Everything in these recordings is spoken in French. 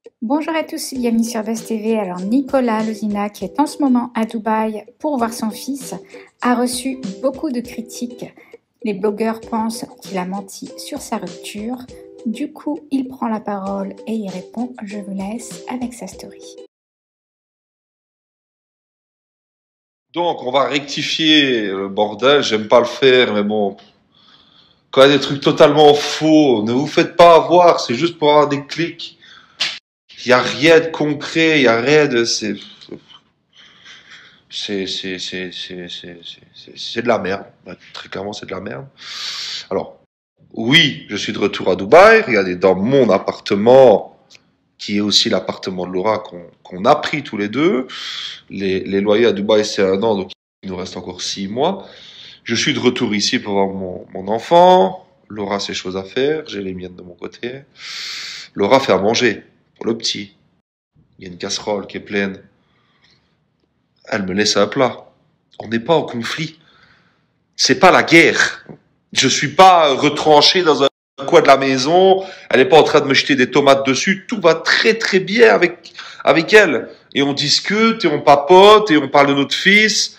Bonjour à tous, bienvenue sur Buzz TV. Alors Nicolas Lozina, qui est en ce moment à Dubaï pour voir son fils, a reçu beaucoup de critiques. Les blogueurs pensent qu'il a menti sur sa rupture. Du coup, il prend la parole et y répond. Je vous laisse avec sa story. Donc, on va rectifier le bordel. J'aime pas le faire, mais bon. Quand il y a des trucs totalement faux, ne vous faites pas avoir. C'est juste pour avoir des clics. Il y a rien de concret. Il y a rien de. C'est de la merde. Très clairement, c'est de la merde. Alors, oui, je suis de retour à Dubaï. Regardez, dans mon appartement, qui est aussi l'appartement de Laura qu'on a pris tous les deux. Les loyers à Dubaï, c'est 1 an, donc il nous reste encore 6 mois. Je suis de retour ici pour voir mon enfant. Laura a ses choses à faire, j'ai les miennes de mon côté. Laura fait à manger pour le petit. Il y a une casserole qui est pleine. Elle me laisse un plat. On n'est pas en conflit. C'est pas la guerre. Je suis pas retranché dans un coin de la maison. Elle n'est pas en train de me jeter des tomates dessus. Tout va très très bien avec elle. Et on discute, et on papote, et on parle de notre fils.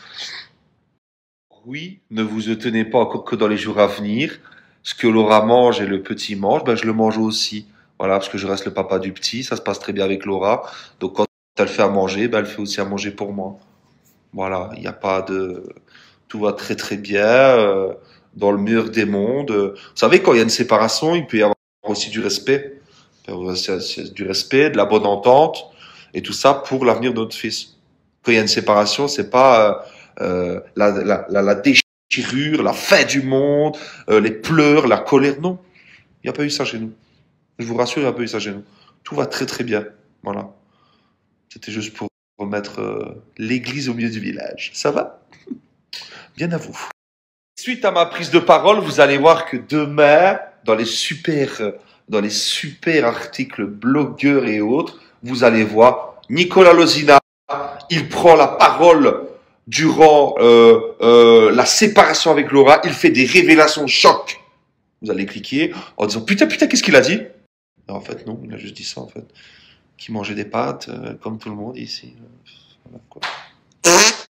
Oui, ne vous tenez pas encore que dans les jours à venir. Ce que Laura mange et le petit mange, ben je le mange aussi. Voilà, parce que je reste le papa du petit, ça se passe très bien avec Laura. Donc quand elle fait à manger, ben elle fait aussi à manger pour moi. Voilà, il n'y a pas de... Tout va très très bien, dans le meilleur des mondes. Vous savez, quand il y a une séparation, il peut y avoir aussi du respect. Il peut y avoir aussi du respect, de la bonne entente, et tout ça pour l'avenir de notre fils. Quand il y a une séparation, c'est pas la déchirure, la fin du monde, les pleurs, la colère. Non, il n'y a pas eu ça chez nous. Je vous rassure, il n'y a pas eu ça chez nous. Tout va très très bien. Voilà. C'était juste pour remettre l'église au milieu du village. Ça va? Bien à vous. Suite à ma prise de parole, vous allez voir que demain, dans les super articles blogueurs et autres, vous allez voir Nicolas Lozina, il prend la parole durant la séparation avec Laura, il fait des révélations choc. Vous allez cliquer en disant putain, qu'est-ce qu'il a dit? En fait, non, il a juste dit ça en fait. Qu'il mangeait des pâtes, comme tout le monde ici. Voilà, quoi.